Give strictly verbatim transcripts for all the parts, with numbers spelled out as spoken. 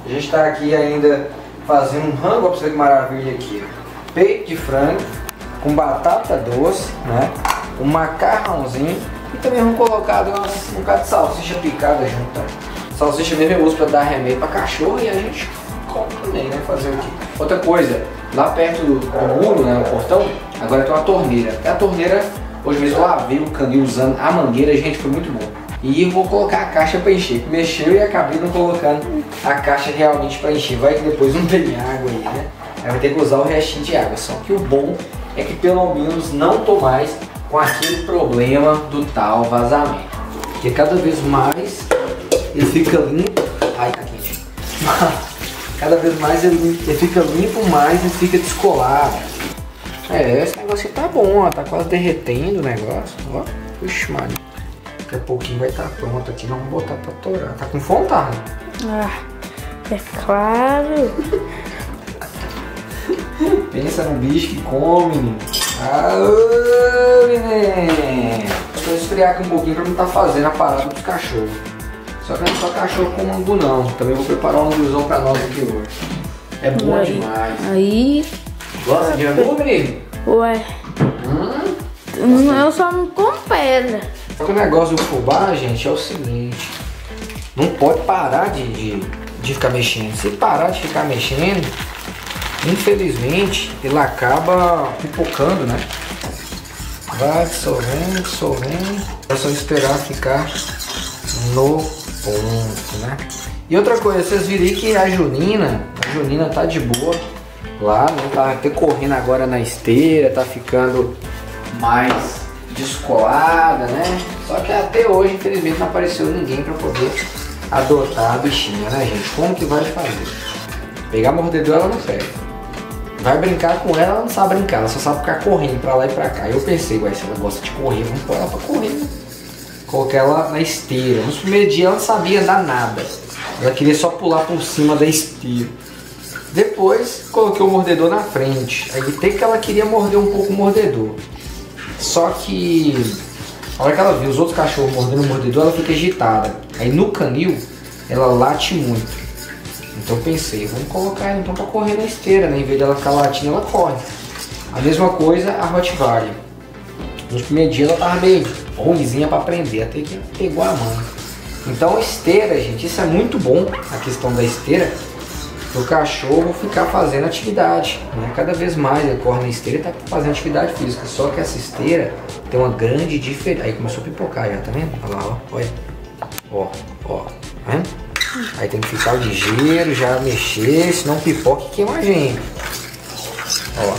A gente está aqui ainda fazendo um rango, olha que maravilha aqui. Peito de frango com batata doce, né? Um macarrãozinho e também vamos colocar umas, um bocado de salsicha picada junto. Né? Salsicha mesmo eu uso para dar remédio para cachorro e a gente come também, né? Fazer o quê? Outra coisa, lá perto do, do muro, né? O portão, agora tem uma torneira. E a torneira, hoje mesmo eu lavei o canil usando a mangueira, gente, foi muito bom. E eu vou colocar a caixa para encher. Mexeu e acabei não colocando a caixa realmente para encher. Vai que depois não tem água aí, né? Aí vai ter que usar o restinho de água. Só que o bom é que pelo menos não tô mais com aquele problema do tal vazamento. Porque cada vez mais ele fica limpo. Ai, tá quente. Cada vez mais ele, ele fica limpo, mais ele fica descolado. É, esse negócio aqui tá bom, ó. Tá quase derretendo o negócio. Ó, puxa, mano. Daqui a pouquinho vai estar pronto aqui, nós vamos botar pra torar. Tá com fome, tá? Ah, é claro. Pensa no bicho que come. Ah, menino. Vou esfriar aqui um pouquinho pra não estar fazendo a parada dos cachorros. Só que não é só cachorro com angu não. Também vou preparar um anguzão pra nós aqui hoje. É bom Ué, demais. Aí... Gosta de angu, menino? Ué. Hum? Eu só não como pedra. Só que o negócio do fubá, gente, é o seguinte. Não pode parar de, de, de ficar mexendo. Se parar de ficar mexendo, infelizmente, ele acaba pipocando, né? Vai dissolvendo, dissolvendo. É só esperar ficar no ponto, né? E outra coisa, vocês viram que a Junina, a Junina tá de boa lá, não tá até correndo agora na esteira, tá ficando mais descolada, né? Só que até hoje, infelizmente, não apareceu ninguém para poder adotar a bichinha, né, gente? Como que vai fazer? Pegar mordedor ela não pega. Vai brincar com ela, ela não sabe brincar, ela só sabe ficar correndo pra lá e pra cá. Eu pensei, ué, se ela gosta de correr, vamos pôr ela pra correr, né? Coloquei ela na esteira. Nos primeiros dias ela não sabia andar nada. Ela queria só pular por cima da esteira. Depois coloquei o mordedor na frente. Aí tem que ela queria morder um pouco o mordedor. Só que a hora que ela viu os outros cachorros mordendo o mordedor, ela fica agitada. Aí no canil ela late muito. Então eu pensei, vamos colocar ela então pra correr na esteira, né? Em vez dela ficar latindo, ela corre. A mesma coisa a Rottweiler. Nos primeiros dias ela tava meio ruimzinha para aprender, até que pegou a mão. Então a esteira, gente, isso é muito bom, a questão da esteira, o cachorro ficar fazendo atividade, né? Cada vez mais ele corre na esteira e tá fazendo atividade física, só que essa esteira tem uma grande diferença. Aí começou a pipocar já, tá vendo? Olha lá, ó, olha. Ó, ó, tá vendo? Aí tem que ficar ligeiro, já mexer, senão pipoca e queima a gente. Ó.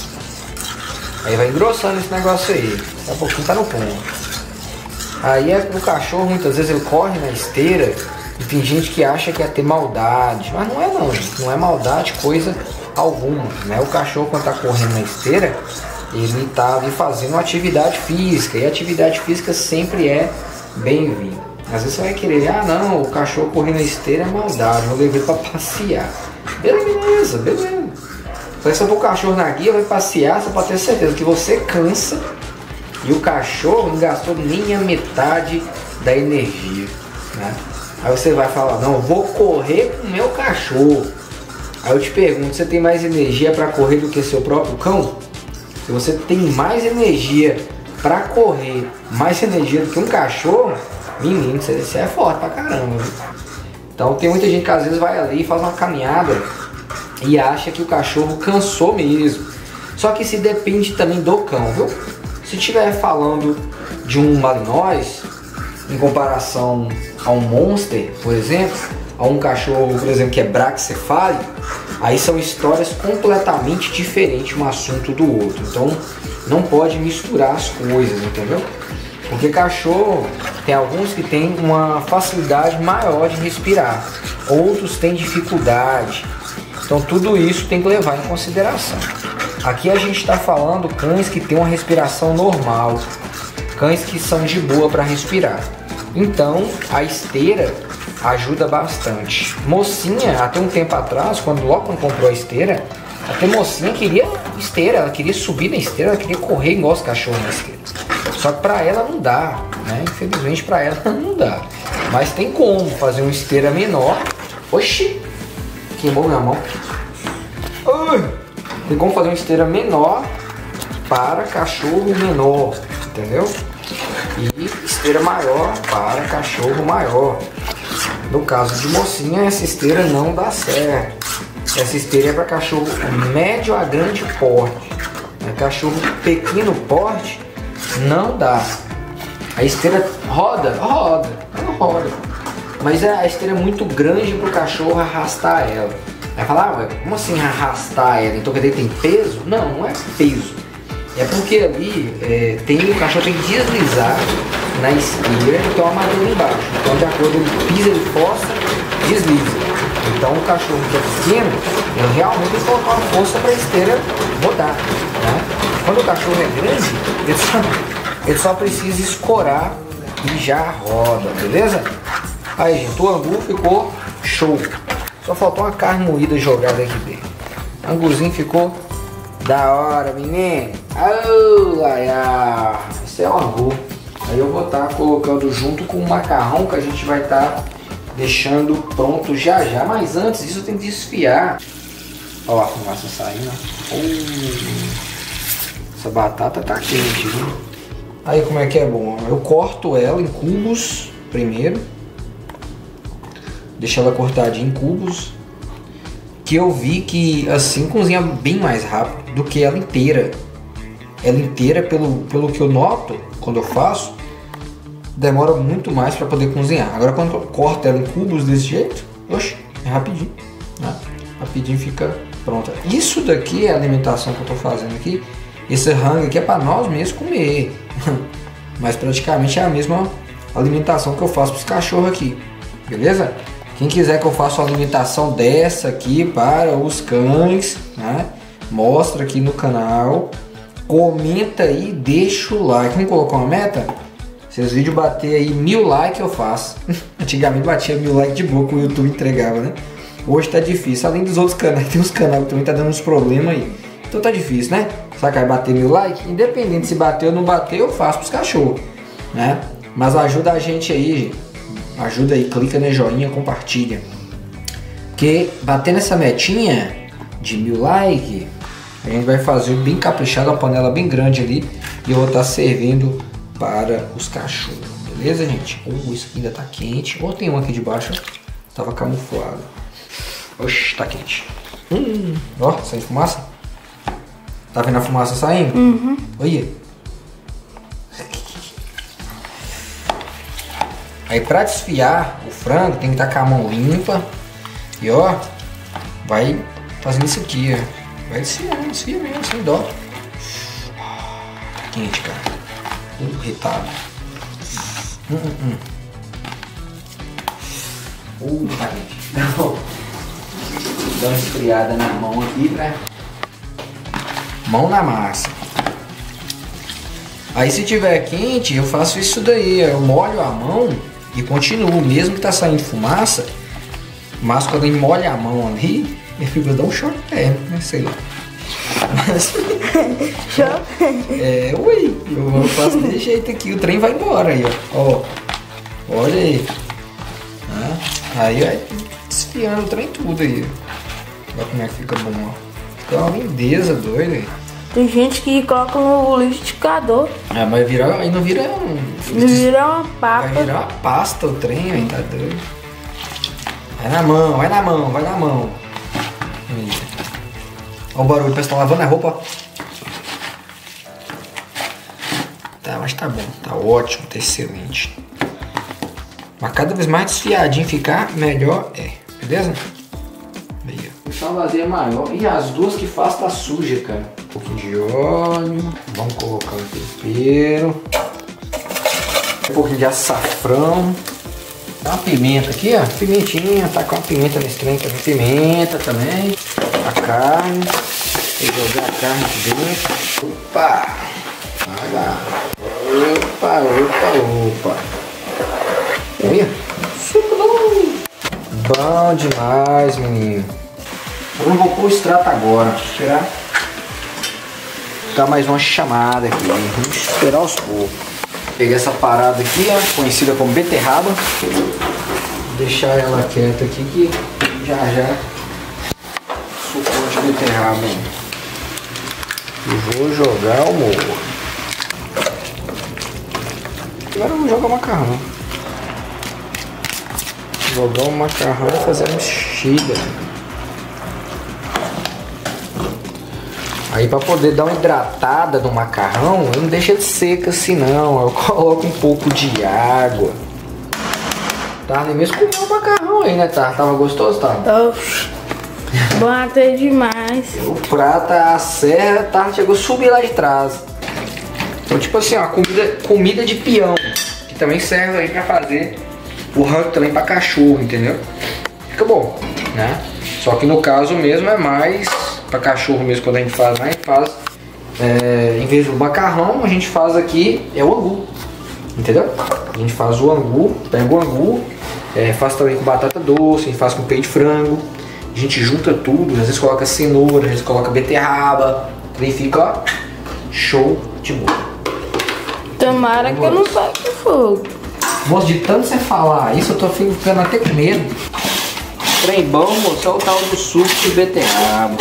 Aí vai engrossando esse negócio aí, daqui a pouquinho tá no ponto. Aí é o cachorro, muitas vezes ele corre na esteira e tem gente que acha que é ter maldade, mas não é não, gente. Não é maldade coisa alguma, né? O cachorro quando tá correndo na esteira, ele tá ali fazendo uma atividade física, e a atividade física sempre é bem-vinda. Às vezes você vai querer, ah não, o cachorro correndo na esteira é maldade, vou levar ele pra passear. Beleza, beleza. Só que se o cachorro na guia vai passear, você pode ter certeza que você cansa e o cachorro não gastou nem a metade da energia, né? Aí você vai falar, não, eu vou correr com o meu cachorro. Aí eu te pergunto, você tem mais energia para correr do que seu próprio cão? Se você tem mais energia para correr, mais energia do que um cachorro, menino, você, você é forte pra caramba, viu? Então tem muita gente que às vezes vai ali e faz uma caminhada e acha que o cachorro cansou mesmo. Só que isso depende também do cão, viu? Se estiver falando de um Malinois, em comparação a um Monster, por exemplo, a um cachorro, por exemplo, que é braquicefálico, aí são histórias completamente diferentes um assunto do outro. Então não pode misturar as coisas, entendeu? Porque cachorro, tem alguns que têm uma facilidade maior de respirar, outros têm dificuldade. Então tudo isso tem que levar em consideração. Aqui a gente está falando cães que têm uma respiração normal, cães que são de boa para respirar. Então a esteira ajuda bastante. Mocinha, até um tempo atrás, quando logo quando comprou a esteira, até mocinha queria esteira, ela queria subir na esteira, ela queria correr igual os cachorros na esteira. Só que para ela não dá, né? Infelizmente para ela não dá. Mas tem como fazer uma esteira menor. Oxi! queimou minha mão. Ai. Tem como fazer uma esteira menor para cachorro menor, entendeu? E esteira maior para cachorro maior. No caso de mocinha, essa esteira não dá certo. Essa esteira é para cachorro médio a grande porte. Cachorro pequeno porte não dá. A esteira roda, roda, ela roda. Mas a esteira é muito grande para o cachorro arrastar ela. Vai falar, ah, ué, como assim arrastar ela? Então quer dizer que tem peso? Não, não é peso. É porque ali é, tem, o cachorro tem que deslizar na esteira e tem uma madeira embaixo. Então de acordo com ele pisa, ele força, desliza. Então o cachorro que é pequeno, ele realmente tem que colocar uma força para a esteira rodar. Né? Quando o cachorro é grande, ele só, ele só precisa escorar e já roda, beleza? Aí gente, o angu ficou show. Só faltou uma carne moída jogada aqui dentro. O anguzinho ficou da hora, menino. Oh, ai, ai. Esse é o angu. Aí eu vou estar tá colocando junto com o macarrão que a gente vai estar tá deixando pronto já já. Mas antes disso eu tenho que desfiar. Olha a fumaça saindo. Oh, essa batata tá quente, viu? Aí como é que é bom? Eu corto ela em cubos primeiro. Deixo ela cortadinha em cubos. Que eu vi que assim cozinha bem mais rápido do que ela inteira. Ela inteira, pelo, pelo que eu noto quando eu faço, demora muito mais para poder cozinhar. Agora quando eu corto ela em cubos desse jeito, oxe, é rapidinho, né? Rapidinho fica pronta. Isso daqui é a alimentação que eu estou fazendo aqui. Esse rango aqui é para nós mesmos comer. Mas praticamente é a mesma alimentação que eu faço para os cachorros aqui. Beleza? Quem quiser que eu faça uma alimentação dessa aqui para os cães, né? Mostra aqui no canal. Comenta aí, deixa o like. Não colocou uma meta? Se os vídeos bater aí mil likes eu faço. Antigamente batia mil likes de boa que o YouTube entregava, né? Hoje tá difícil. Além dos outros canais, tem uns canais que também tá dando uns problemas aí. Então tá difícil, né? Só que vai bater mil likes? Independente se bater ou não bater, eu faço pros cachorros, né? Mas ajuda a gente aí, gente. Ajuda aí, clica no joinha, compartilha. Porque batendo essa metinha de mil likes, a gente vai fazer bem caprichado, uma panela bem grande ali. E eu vou estar servindo para os cachorros. Beleza, gente? Oh, isso aqui ainda tá quente. Ou tem um aqui de baixo, tava camuflado. Oxi, tá quente. Hum, ó, saiu fumaça. Tá vendo a fumaça saindo? Uhum. Olha. Aí pra desfiar o frango tem que estar com a mão limpa. E ó, vai fazendo isso aqui, ó. Vai desfiando, desfia mesmo, sem dó. Quente, cara. Tudo irritado. Hum, hum, hum. Uh, tá quente. Dá uma esfriada na mão aqui, pra... Mão na massa. Aí se tiver quente, eu faço isso daí. Eu molho a mão e continuo. Mesmo que tá saindo fumaça, mas quando ele molha a mão ali, ele fica dando um choque térmico, né? Sei lá. Mas... é, ui, eu faço desse jeito aqui, o trem vai embora aí, ó. Ó, olha aí. Ah, aí vai desfiando o trem tudo aí. Olha como é que fica bom, ó. Fica uma lindeza doida aí. Tem gente que coloca no liquidificador. Ah, mas virar, aí não vira um... Não vira uma papa. Vai virar uma pasta o trem aí, tá doido. Vai na mão, vai na mão, vai na mão. Olha o barulho, parece que tá lavando a roupa. Tá, mas tá bom, tá ótimo, tá excelente. Mas cada vez mais desfiadinho ficar, melhor é, beleza? Aí, ó. Deixar uma vazia maior. E as duas que faz tá suja, cara. Um pouquinho de óleo. Vamos colocar o tempero. Um pouquinho de açafrão. Dá uma pimenta aqui, ó. Pimentinha, tá com uma pimenta nesse trem também. Pimenta também. A carne. Vou jogar a carne aqui dentro. Opa! Vai lá. Opa, opa, opa. Olha. Bom demais, menino. Eu não vou pôr o extrato agora. Vou esperar. Dar mais uma chamada aqui. Vamos esperar aos poucos. Peguei essa parada aqui, ó, conhecida como beterraba. Vou deixar ela quieta aqui que já já beterraba. E vou jogar o molho. Agora eu vou jogar o macarrão. Jogar o macarrão e fazer a mexida. Aí pra poder dar uma hidratada no macarrão, eu não deixa ele seco assim não. Eu coloco um pouco de água. Tá, nem mesmo comeu o macarrão aí, né, tá? Tava gostoso, tá? Bom até demais. O prato, a serra, tá? Chegou a subir lá de trás. Então, tipo assim, ó, comida, comida de peão. Que também serve aí pra fazer o rango também pra cachorro, entendeu? Fica bom, né? Só que no caso mesmo é mais pra cachorro mesmo, quando a gente faz, né? A gente faz, é, em vez do macarrão, a gente faz aqui, é o angu. Entendeu? A gente faz o angu, pega o angu, é, faz também com batata doce, a gente faz com peito de frango. A gente junta tudo, às vezes coloca cenoura, às vezes coloca beterraba. Também fica, ó, show de bola. Tomara que eu não pegue fogo. Moço, de tanto você falar isso, eu tô ficando até com medo. Trem bom, moço, é o tal do suco de beterraba.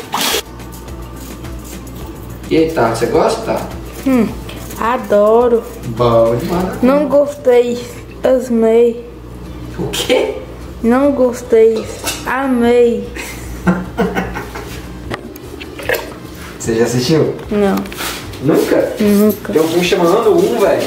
E aí, tá? Você gosta, tá? Hum, adoro. Bom demais. Não gostei, amei. O quê? Não gostei, amei. Você já assistiu? Não. Nunca? Nunca. Tem um filme chamando um, velho.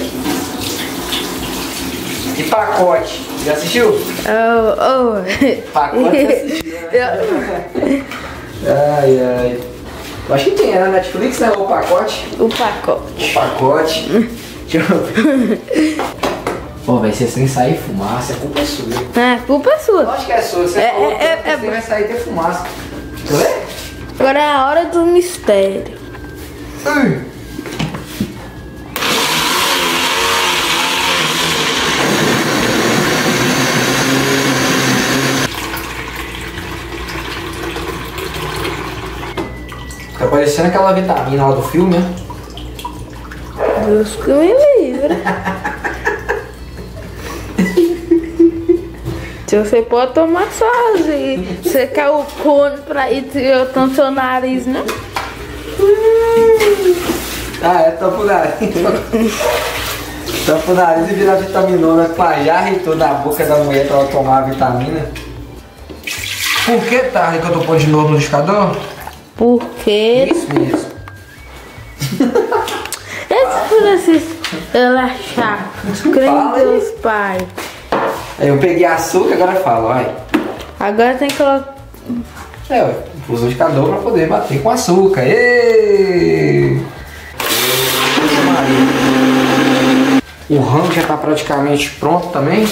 E Pacote. Já assistiu? Oh, oh. Pacote você assistiu, né? Ai, ai. Eu acho que tem, é na Netflix, né? O Pacote. O pacote. O Pacote. Deixa eu ver. Pô, velho, se sem sair fumaça, a culpa é sua. É, culpa é sua. Lógico que é sua. Você É, falou é, que é, é, você vai sair ter fumaça. Quer ver? Agora é a hora do mistério. Hum. Tá parecendo aquela vitamina lá do filme, né? Deus que me livre. Se você pode tomar sozinho. Você quer o cone pra ir no seu nariz, né? Ah, é tampa o nariz. Tampa o nariz e virar vitaminona com a jarra e toda a boca da mulher pra ela tomar a vitamina. Por que, Tarly, que eu tô pondo de novo no liquidificador? Porque Isso mesmo. esse Francisco relaxar. Crente Deus Pai. Aí eu peguei açúcar, agora falo, vai. Agora tem que colocar. É, eu pus o liquidificador pra poder bater com açúcar. Êêêê! O rango já tá praticamente pronto também.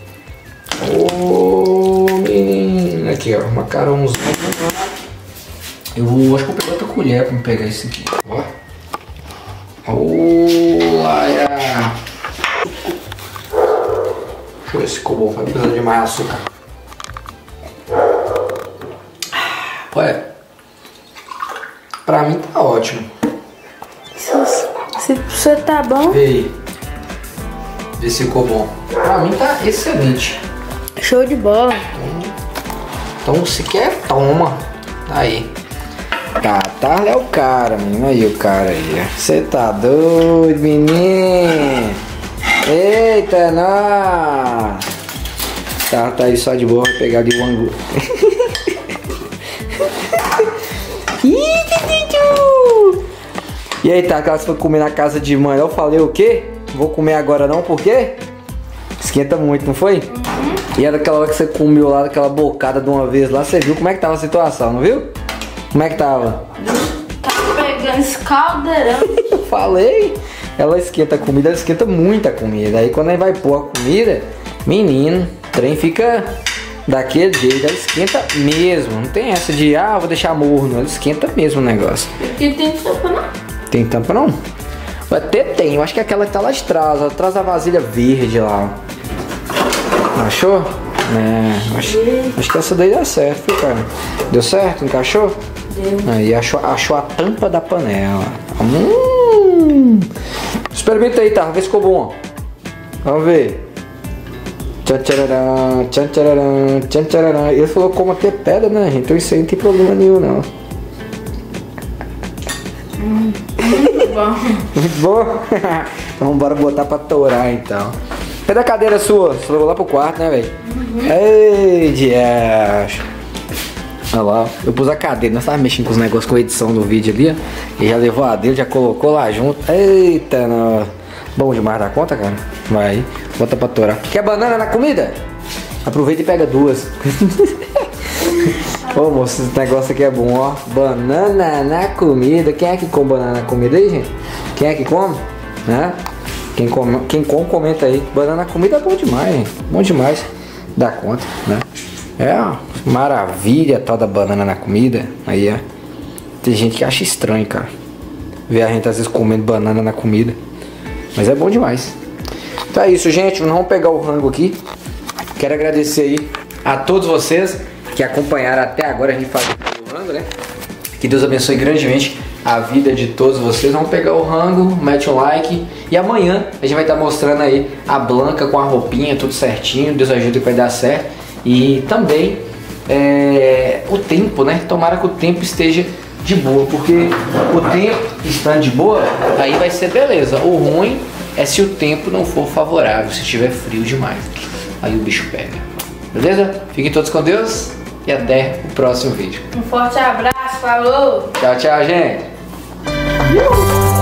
Ô, menino. Aqui, ó, macarrãozinho. Eu vou, acho que eu vou pegar outra colher pra me pegar esse aqui. Ó. Olha. Deixa eu ver se ficou bom. Vai precisar de mais açúcar. Ué. Pra mim tá ótimo. Se, se você tá bom. Vê aí. Vê se ficou bom. Pra mim tá excelente. Show de bola. Então se quer, toma. Tá aí. Tá, Tarly é o cara, menino. Aí o cara aí. Você tá doido, menino? Eita, não. Tá, tá aí só de boa. Vai pegar ali o angu. E aí, tá, aquela que foi comer na casa de mãe. Eu falei o quê? Vou comer agora não, por quê? Esquenta muito, não foi? Uhum. E era aquela hora que você comeu lá, aquela bocada de uma vez lá, você viu como é que tava a situação, não viu? Como é que tava? Tá pegando esse caldeirão. Eu falei, ela esquenta a comida, ela esquenta muita comida. Aí quando a gente vai pôr a comida, menino, o trem fica daquele jeito, ela esquenta mesmo. Não tem essa de, ah, vou deixar morno, ela esquenta mesmo o negócio. Aqui tem tampa não? Tem tampa não? Até tem, eu acho que é aquela que tá lá de trás, ó, atrás da vasilha verde lá. Achou? É, acho, acho que essa daí deu certo, viu, cara? Deu certo? Encaixou? Deu. Aí achou, achou a tampa da panela. Hum. Experimenta aí, tá? Vê se ficou bom. Vamos ver. Tchan tchararã, tchan tchararã, tchan tchararã. Ele falou como até pedra, né, gente? Então isso aí não tem problema nenhum, não. Hum, muito bom. Muito bom? Então bora botar pra tourar então. Cadê a cadeira sua? Você levou lá pro quarto, né, velho? Uhum. Ei, diacho. Olha lá, eu pus a cadeira, nós tava mexendo com os negócios com a edição do vídeo ali, ó. E já levou a dele, já colocou lá junto. Eita, não. Bom demais da conta, cara. Vai aí, bota pra tourar. Quer banana na comida? Aproveita e pega duas. Ô moço, esse negócio aqui é bom, ó. Banana na comida. Quem é que come banana na comida aí, gente? Quem é que come? Né? Quem come, quem come, comenta aí. Banana na comida é bom demais, gente. Bom demais. Dá conta, né? É uma maravilha tal da banana na comida. Aí, ó. Tem gente que acha estranho, cara. Ver a gente às vezes comendo banana na comida. Mas é bom demais. Então é isso, gente. Vamos pegar o rango aqui. Quero agradecer aí a todos vocês que acompanharam até agora a gente fazer o rango, né? Que Deus abençoe grandemente a vida de todos vocês. Vamos pegar o rango, mete um like. E amanhã a gente vai estar mostrando aí a Blanca com a roupinha, tudo certinho. Deus ajuda que vai dar certo. E também é, o tempo, né? Tomara que o tempo esteja de boa, porque o tempo estando de boa, aí vai ser beleza. O ruim é se o tempo não for favorável, se estiver frio demais. Aí o bicho pega. Beleza? Fiquem todos com Deus e até o próximo vídeo. Um forte abraço, falou! Tchau, tchau, gente!